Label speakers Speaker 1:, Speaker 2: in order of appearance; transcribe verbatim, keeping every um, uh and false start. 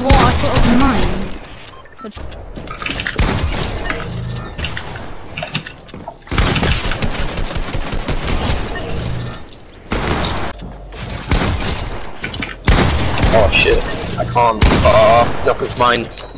Speaker 1: What? I thought it was mine.
Speaker 2: Oh shit, I can't. Uh, no, it's mine.